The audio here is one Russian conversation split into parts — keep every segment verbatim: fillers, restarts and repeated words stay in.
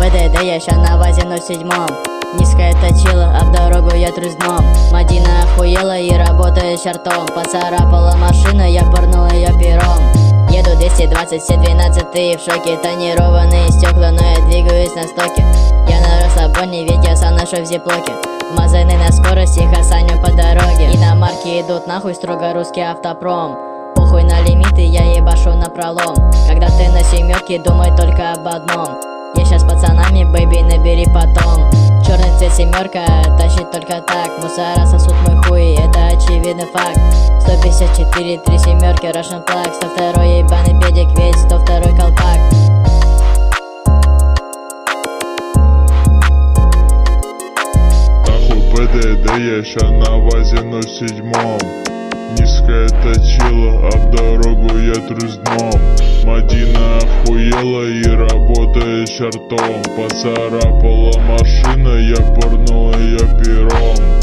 ПДД, я ща на вазе ноль седьмом. Низкая точила, об дорогу я трус дном. Мадина охуела и работает чертом. Поцарапала машина, я пырнул ее пером. Еду двести двадцать, все двенадцатые в шоке. Тонированные стекла, но я двигаюсь на стоке. Я на расслабоне, ведь я сам ношу в зиплоке. Мазаны на скорости, хасаню по дороге. Иномарки идут нахуй, строго русский автопром. Похуй на лимиты, я ебашу на пролом. Когда ты на семерке, думай только об одном. Я щас с пацанами, бэйби, набери потом. Черный цвет семерка, тащит только так. Мусора сосут мой хуй, это очевидный факт. Сто пятьдесят четыре, три семерки, Russian Plug. Сто второй ебаный педик, весь сто второй колпак. Нахуй ПДД, я ща на вазе ноль седьмом. Низкая точила, об дорогу я трус дном. Мадина охуела и работает чертом. Поцарапала машина, я пырнул ее пером.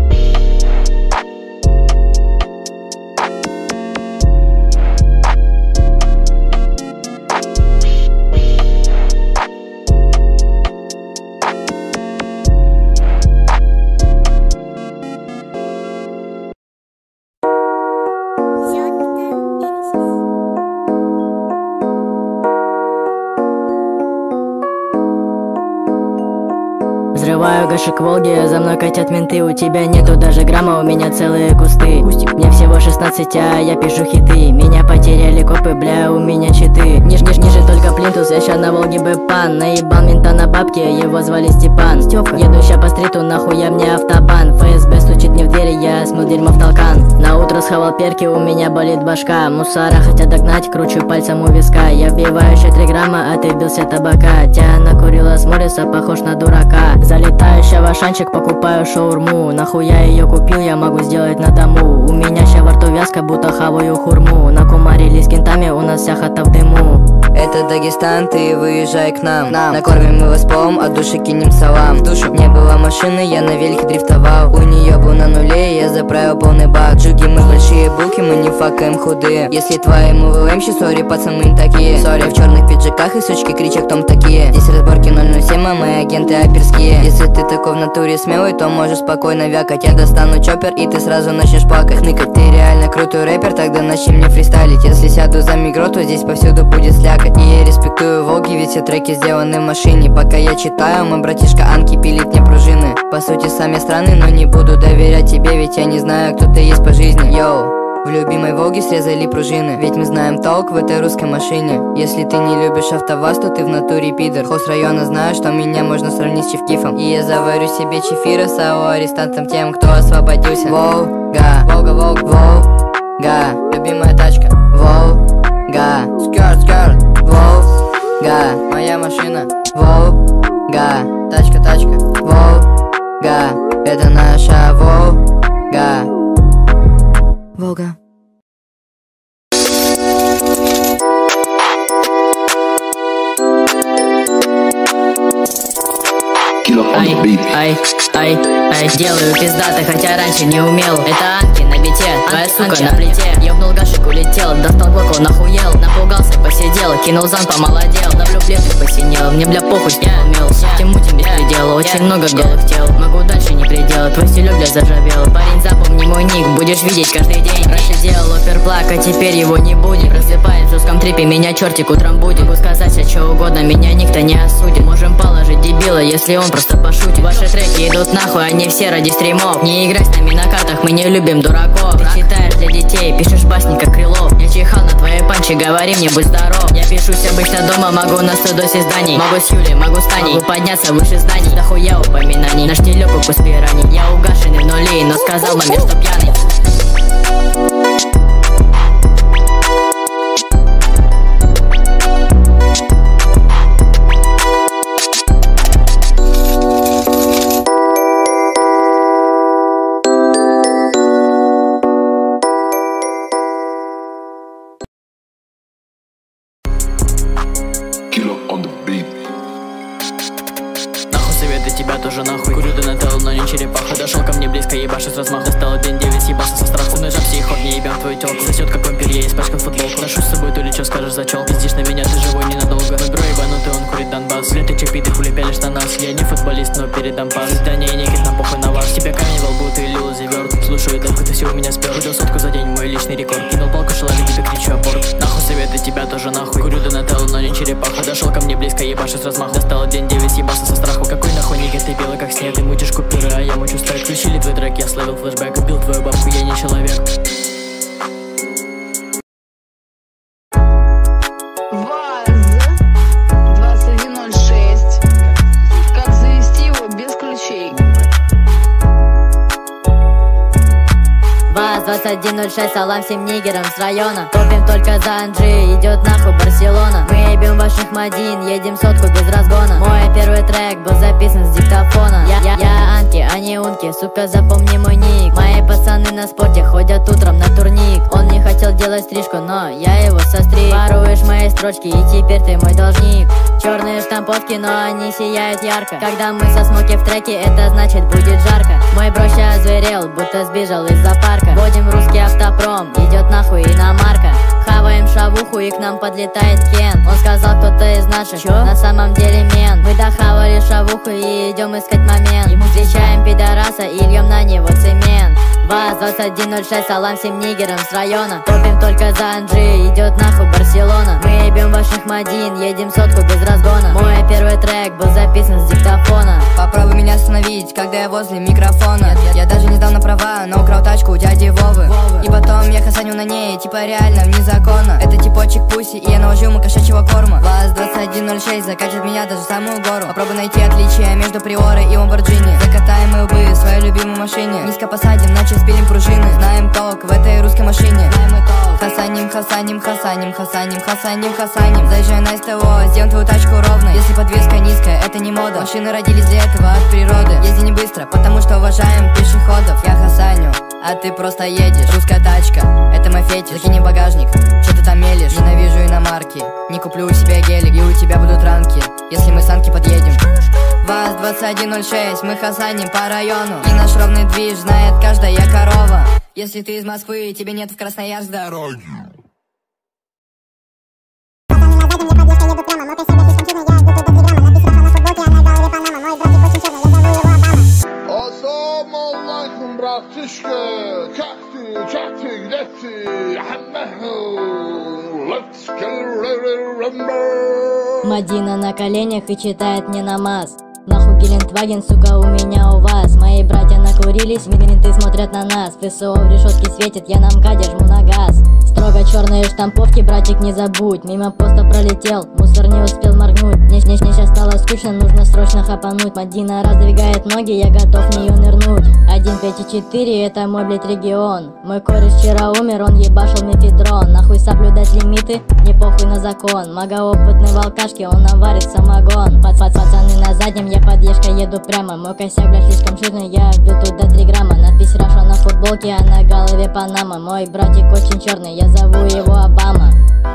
Взрываю гашек Волги, за мной катят менты. У тебя нету даже грамма, у меня целые кусты. Мне всего шестнадцать, а я пишу хиты. Меня потеряли копы, бля, у меня читы. Ниж, ниж, ниже только плинтус, я ща на Волге бэпан. Наебал мента на бабке, его звали Степан. Стёпка, еду ща по стриту, нахуя мне автобан. ФСБ стучит мне в двери, я смыл дерьмо в толкан. На утро схавал перки, у меня болит башка. Мусора хотят догнать, кручу пальцем у виска. Я вбиваю еще три грамма, а ты бился табака. Тя накурила с Морриса, похож на дурака. Залетаю ща в Ашанчик, покупаю шаурму. Нахуя ее купил, я могу сделать на дому. У меня ща во рту вязка, будто хаваю хурму. Накумарились кентами, у нас вся хата в дыму. Это Дагестан, ты выезжай к нам, нам. Накормим его спом, от души кинем салам. В душу не было машины, я на велике дрифтовал. У нее был на нуле, я заправил полный бак. Джуги, мы большие булки, мы не факаем худые. Если твоему ВМщи, сори, пацаны, мы такие. Сори, в черных пиджаках и сучки кричат, кто мы такие. Здесь разборки ноль ноль семь, а мы агенты оперские. Если ты такой в натуре смелый, то можешь спокойно вякать. Я достану чоппер, и ты сразу начнешь плакать. Ныкать, ты реально крутой рэпер, тогда начни мне фристайлить. Если сяду за микро, то здесь повсюду будет слякоть. И я респектую Волги, ведь все треки сделаны в машине. Пока я читаю, мой братишка Анки пилит мне пружины. По сути, сами страны, но не буду доверять тебе, ведь я не знаю, кто ты есть по жизни. Йоу, в любимой Волге срезали пружины, ведь мы знаем толк в этой русской машине. Если ты не любишь АвтоВАЗ, то ты в натуре пидор. Хост района знаю, что меня можно сравнить с Чевкифом. И я заварю себе чефира с АО арестантом, тем, кто освободился. Волга, Волга, Волга, Волга, любимая тачка. Волга, скёрт, скёрт. Волга, моя машина. Волга, тачка, тачка. Волга, это наша Волга. Волга. Ай, ай, ай, ай, делаю пиздато, хотя раньше не умел. Это Анки на бите, твоя сука на плите. Ёбнул гашек, улетел, достал глоку, нахуел. Напугался, посидел, кинул зам, помолодел. Давлю плед и посинел, мне бля похуй, я умел. Тему тебе предел, очень много голых тел. Могу дальше не предел, твой стилек бля зажавел. Парень, запомни мой ник, будешь видеть каждый день. Раньше делал оперплак, а теперь его не будет. Просыпаюсь в жестком трипе, меня чертик утром будет. Могу сказать все что угодно, меня никто не осудит. Можем положить дебила, если он просто пошутит. Ваши треки идут нахуй, они все ради стримов. Не играй с нами на картах, мы не любим дураков. Ты читаешь для детей, пишешь басни как Крылов. Я чихал на твои панчи, говори мне, будь здоров. Я пишусь обычно дома, могу на студосе зданий. Могу с Юлей, могу с Таней, могу подняться выше зданий. Да хуя упоминаний, наш телек укус пираний. Я угашенный в нули, но сказал маме, что пьяный. Тебя тоже нахуй. Курю Донателло, но не черепаха. Дошел ко мне близко, ебаши с размаху. Достал один девять, съебался со страху. Нажав психот, не ебем твою телку. Сосет как вампир, я испачкан футболку. Ношу с собой то ли чё скажешь за чел. Пиздишь на меня, ты живой ненадолго. Мой бро ебанутый, он курит Донбасс. Летый чек, пидор, хули пять. Я не футболист, но передам пас. Да не, некит, нам похуй на вас. Тебе камень во лбу, ты лил зиверт. Слушаю, только ты все у меня спер. Видел сотку за день, мой личный рекорд. Кинул палку, шелами, тебе кричу апорт. Нахуй советы, тебя тоже нахуй. Курю Донателло, но не черепаха. Дошел ко мне близко, ебаши с размаху. Достал день девять, съебался со страху. Какой нахуй нигер, ты белый как снег. Ты мутишь купюры, а я мучу стек. Включили твой трек, я словил флешбэк. Убил твою бабку, я не человек. ВАЗ двадцать один ноль шесть, салам всем нигерам с района. Топим только за Анджи, идет нахуй Барселона. Мы ебем ваших мадин, едем сотку без разгона. Мой первый трек был записан с диктофона. Я, я, я Анки, а не Унки, сука, запомни мой ник. Мои пацаны на спорте ходят утром на турник. Он не хотел делать стрижку, но я его состриг. Воруешь мои строчки, и теперь ты мой должник. Черные штамповки, но они сияют ярко. Когда мы со смоки в треке, это значит будет жарко. Мой бро ща озверел, будто сбежал из зоопарка. Водим русский автопром, идет нахуй иномарка. Хаваем шавуху и к нам подлетает Кен. Он сказал, кто-то из наших, чё? На самом деле мен. Мы дохавали шавуху и идем искать момент. Ему встречаем пидораса и льем на него цемент. ВАЗ двадцать один ноль шесть, салам всем нигерам с района. Топим только за Анджи, идет нахуй Барселона. Мы ебем ваших мадин, едем сотку без разгона. Мой первый трек был записан с диктофона. Попробуй меня остановить, когда я возле микрофона. Я даже не сдал на права, но украл тачку у дяди Вовы. И потом я хасаню на ней, типа реально вне закона. Это типочек пуси, и я наложил ему кошачьего корма. ВАЗ двадцать один ноль шесть закатит меня даже в самую гору. Попробуй найти отличия между Приорой и Ламборджини. Закатаем мы лбы в своей любимой машине. Низко посадим, иначе спилим пружины. Знаем толк в этой русской машине. Знаем мы толк. Хасаним, хасаним, хасаним, хасаним, хасаним, хасаним. Заезжай на СТО, сделаем твою тачку ровно. Если подвеска низкая, это не мода. Машины родились для этого от природы. Езди не быстро, потому что уважаем пешеходов. Я хасаню, а ты просто едешь. Русская тачка, это мой фетиш. Закинь в багажник, что ты там мелешь. Ненавижу иномарки, не куплю у себя гелик. И у тебя будут ранки, если мы с Анки подъедем. ВАЗ двадцать один ноль шесть, мы хасаним по району. И наш ровный движ знает каждая корова. Если ты из Москвы, тебе нет в Красноярск дороги. Мадина на коленях и читает мне намаз. Нахуй Гелендваген, сука, у меня у вас. Мои братья накурились, менты смотрят на нас. ФСО в решетке светит, я на МКАДе жму на газ. Строго черные штамповки, братик, не забудь. Мимо поста пролетел, мусор не успел моргнуть. Мне, мне, мне сейчас стало скучно, нужно срочно хапануть. Мадина раздвигает ноги, я готов в нее нырнуть. один пять четыре, это мой, блядь, регион. Мой кореш вчера умер, он ебашил мефедрон. Нахуй соблюдать лимиты, не похуй на закон. Многоопытный в алкашке, он нам варит самогон. Пац, пац, пацаны на заднем, я подъезжка еду прямо. Мой косяк, блядь, слишком жирный, я вбил туда три грамма. Надпись Раша на футболке, а на голове Панама. Мой братик очень черный, я зову его Обама.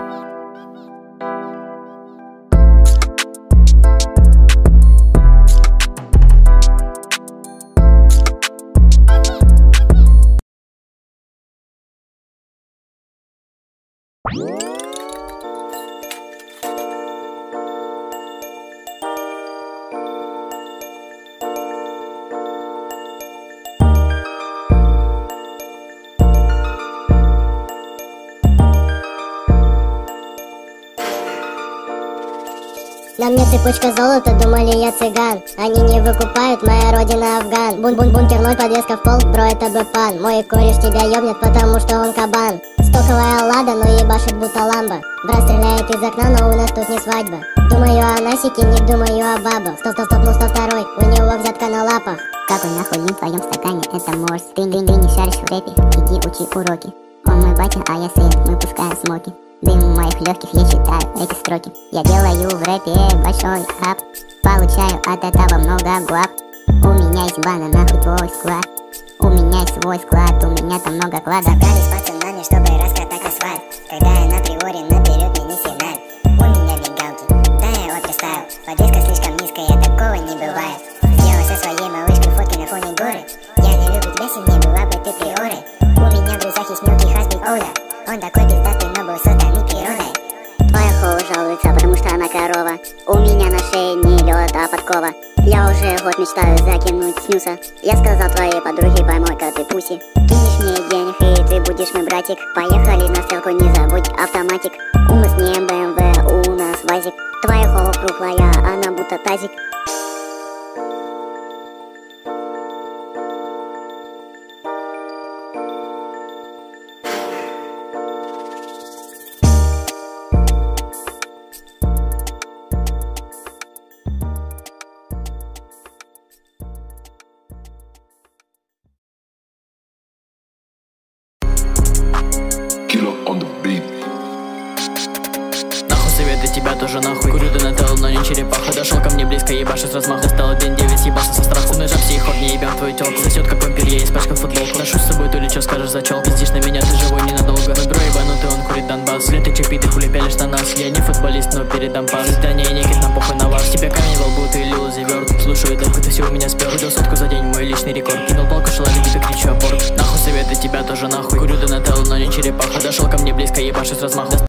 На мне цепочка золота, думали я цыган. Они не выкупают, моя родина Афган. Бун-бун бункерной, подвеска в пол, бро, это бэпан. Мой кореш тебя ёбнет, потому что он кабан. Стоковая лада, но ебашит будто ламба. Брат стреляет из окна, но у нас тут не свадьба. Думаю о Насике, не думаю о бабах. Стоп, стоп, стоп, ну сто второй, у него взятка на лапах. Какой нахуй лин в твоем стакане, это морс. Ты, ты, ты не шаришь в рэпе, иди учи уроки. Он мой батя, а я свет, мы пускаем смоки. Дым в моих легких, я читаю эти строки. Я делаю в рэпе большой ап. Получаю от этого много гуап. У меня есть бана, нахуй твой склад. У меня есть свой склад, у меня там много клада. Собрались пацанами, чтобы раскатать асфальт. Когда я на приоре, наперед мне не сигналь. У меня мигалки, да я отрастаю. Подвеска слишком низкая, такого не бывает. Сделай со своей малышкой фотки на фоне горы. Я не люблю тебя сильнее, была бы ты приорой. У меня в друзьях есть мелкий хасбит Оля. Он такой пиздатый, но был созданный природой. Твоя хоу жалуется, потому что она корова. У меня на шее не лед, а подкова. Я уже год мечтаю закинуть снюса. Я сказал твоей подруге, поймой-ка ты пуси. Кинешь мне денег, и ты будешь мой братик. Поехали на стрелку, не забудь автоматик. У нас не бэ эм вэ, у нас вазик. Твоя холо круглая, она будто тазик. Советы тебя тоже нахуй. Курю Донателло, но не черепаха. Дошел ко мне близко, ебаши с размаха. Достал один девять, ебался со страху. Умный жаб, психот, не ебем твою тёлку. Сосет как вампир, я испачкал футболку. Ношу с собой то ли чё скажешь за чёл. Пиздишь на меня, ты живой ненадолго. Мой бро ебанутый, он курит Донбасс. Блин, ты чипи, ты хули пялишь на нас. Я не футболист, но передам пас. Да не, некит, нам похуй на вас. Тебе камень во лбу, ты лузер. Слушаю, так ты все у меня спер. Видел сотку за день, мой личный рекорд. Кинул палку, шелали, тебе кричу апорт. Нахуй советы тебя тоже нахуй. Курю Донателло, но не черепаха. Дошел ко мне близко, ебаши с размаху.